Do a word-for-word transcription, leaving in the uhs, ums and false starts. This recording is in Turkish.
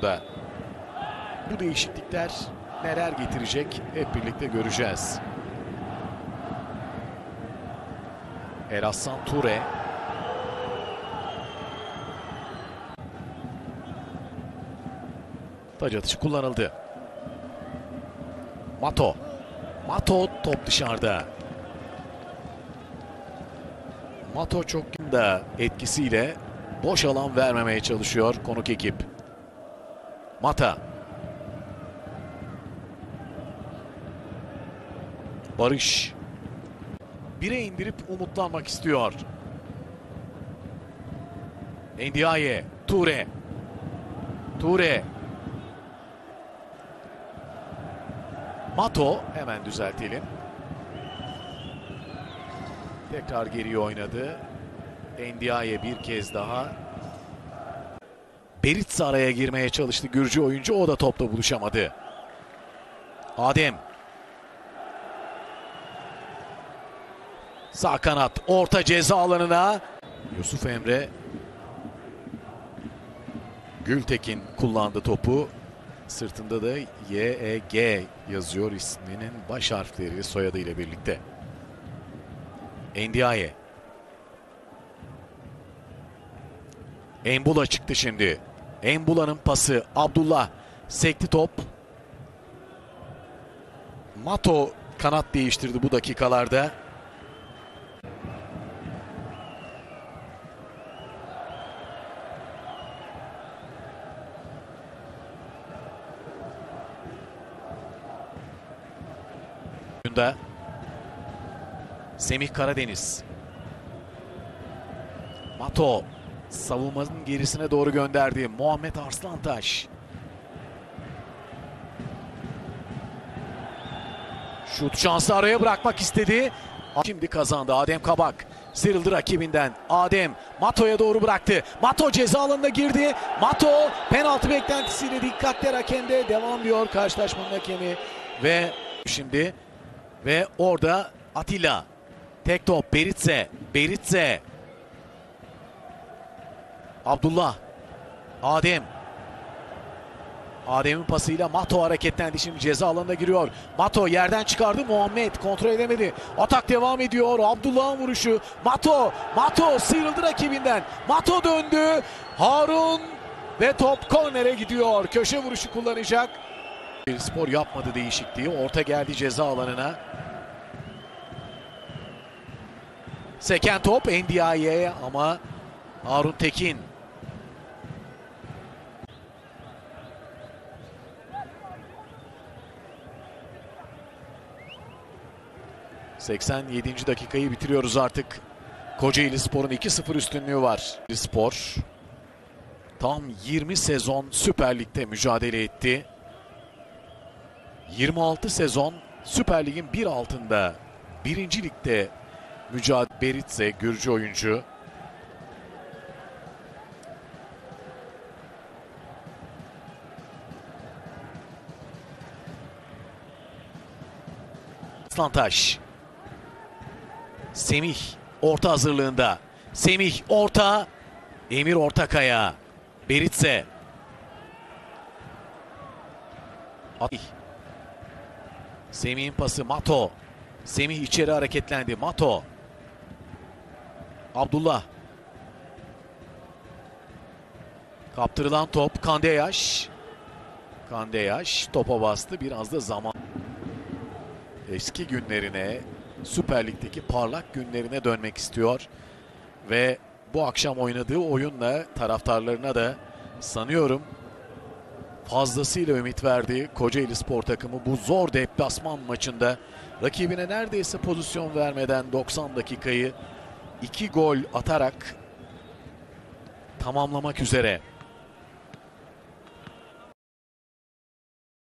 da. Bu değişiklikler neler getirecek hep birlikte göreceğiz. Eraslan Ture. Taç atışı kullanıldı. Mato. Mato top dışarıda. Mato çok da etkisiyle boş alan vermemeye çalışıyor konuk ekip. Mata. Barış. Bire indirip umutlanmak istiyor. Ndiaye. Ture. Ture. Mato. Hemen düzeltelim. Tekrar geriye oynadı. Ndiaye bir kez daha. Beritse araya girmeye çalıştı Gürcü oyuncu. O da topla buluşamadı. Adem. Sağ kanat. Orta ceza alanına. Yusuf Emre. Gültekin kullandı topu. Sırtında da Y E G yazıyor isminin baş harfleri soyadıyla birlikte. Ndiaye. Embula çıktı şimdi. Embula'nın pası. Abdullah sekti top. Mato kanat değiştirdi bu dakikalarda. Semih Karadeniz. Mato savunmanın gerisine doğru gönderdi. Muhammed Arslantaş. Şut şansı araya bırakmak istedi. Şimdi kazandı Adem Kabak. Sıyrıldı rakibinden. Adem Mato'ya doğru bıraktı. Mato ceza alanına girdi. Mato penaltı beklentisiyle dikkatli hakemde devam diyor karşılaşmanın hakemi. Ve şimdi ve orada Atilla. Tek top Beritse. Beritse. Abdullah. Adem. Adem'in pasıyla Mato hareketlendi. Şimdi ceza alanına giriyor. Mato yerden çıkardı. Muhammed kontrol edemedi. Atak devam ediyor. Abdullah'ın vuruşu. Mato. Mato sıyrıldı rakibinden. Mato döndü. Harun ve top kornere gidiyor. Köşe vuruşu kullanacak. Spor yapmadı değişikliği. Orta geldi ceza alanına. Seken top Ndiaye'ye ama Harun Tekin. seksen yedinci dakikayı bitiriyoruz artık. Kocaelispor'un iki sıfır üstünlüğü var. Spor tam yirmi sezon Süper Lig'de mücadele etti. yirmi altı sezon Süper Lig'in bir altında birinci Lig'de mücadele. Beritse Gürcü oyuncu. Arslantaş. Semih orta hazırlığında. Semih orta. Emir Ortakaya. Beritse. Semih'in pası Mato. Semih içeri hareketlendi. Mato. Abdullah. Kaptırılan top Kandeyaş. Kandeyaş topa bastı. Biraz da zaman. Eski günlerine, Süper Lig'deki parlak günlerine dönmek istiyor. Ve bu akşam oynadığı oyunla taraftarlarına da sanıyorum fazlasıyla ümit verdi. Kocaelispor takımı bu zor deplasman maçında rakibine neredeyse pozisyon vermeden doksan dakikayı iki gol atarak tamamlamak üzere.